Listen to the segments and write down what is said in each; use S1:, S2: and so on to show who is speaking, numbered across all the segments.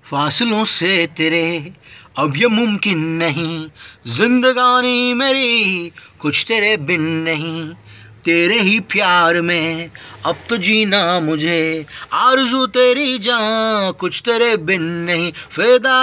S1: फासलों से तेरे अब ये मुमकिन नहीं, जिंदगानी मेरी कुछ तेरे बिन नहीं, तेरे ही प्यार में अब तो जीना मुझे, आरज़ू तेरी जान कुछ तेरे बिन नहीं, फिदा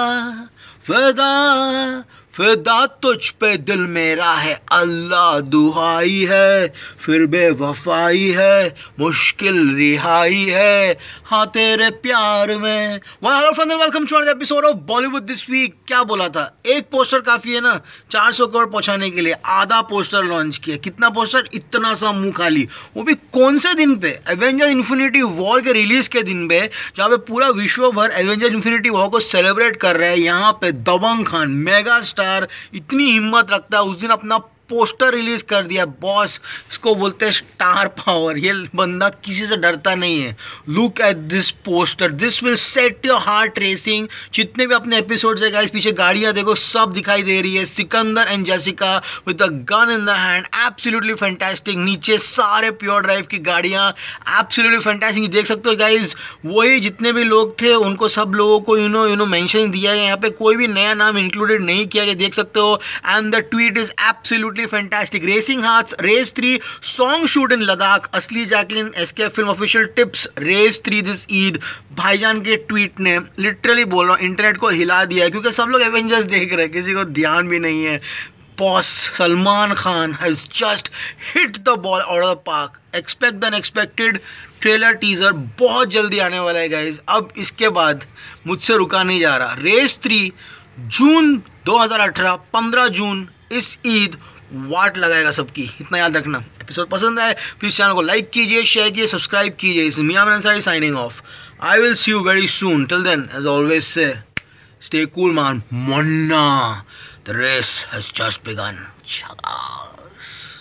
S1: फिदा फिदा तुझ पे दिल मेरा है, अल्लाह दुहाई है, फिर बेवफाई है, मुश्किल रिहाई है, हाँ तेरे प्यार में। Hello friends, welcome to another episode of Bollywood this week. क्या बोला था, एक पोस्टर काफी है ना 400 करोड़ पहुंचाने के लिए। आधा पोस्टर लॉन्च किया, कितना पोस्टर, इतना सा मुंह खाली, वो भी कौन से दिन पे, एवेंजर इन्फिनिटी वॉर के रिलीज के दिन पे, जहाँ पे पूरा विश्व भर एवेंजर इन्फिनिटी वॉर को सेलिब्रेट कर रहा है। यहाँ पे दबंग खान मेगा स्टार इतनी हिम्मत रखता है, उस दिन अपना पोस्टर रिलीज कर दिया। बॉस, इसको बोलते हैं स्टार पावर। ये बंदा किसी से डरता नहीं है। Look at this poster, this will set your heart racing. जितने भी अपने एपिसोड्स है गाइस, पीछे गाड़ियां देखो सब दिखाई दे रही है। Sikandar and Jessica with a gun in the hand, absolutely fantastic. नीचे सारे प्योर ड्राइव की गाड़ियां, एब्सोल्युटली फैंटास्टिक। देख सकते हो गाइस, वही जितने भी लोग थे उनको सब लोगों को यू नो मेंशन दिया है। यहाँ पे कोई भी नया नाम इंक्लूडेड नहीं किया गया, देख सकते हो। And the tweet is absolutely fantastic. Racing Hearts Race 3 song shoot in Ladakh. असली Jacqueline SK film official Tips race 3 this Eid. भाईजान के ट्वीट ने लिटरली बोल रहा हूँ इंटरनेट को हिला दिया है, क्योंकि सब लोग एवेंजर्स देख रहे हैं, किसी को ध्यान भी नहीं है। Boss Salman Khan has just hit the ball out of the park. Expect the unexpected. Trailer teaser बहुत जल्दी आने वाला है गाइज। अब इसके बाद मुझसे रुका नहीं जा रहा। रेस 3 जून 2018, 15 जून, इस ईद वाट लगाएगा सबकी, इतना याद रखना। एपिसोड पसंद आए प्लीज चैनल को लाइक कीजिए, शेयर कीजिए, सब्सक्राइब कीजिए। इस Miyan Ansari signing off. I will see you very soon. Till then as always से stay cool man, Monna. The race has just begun. Chagas.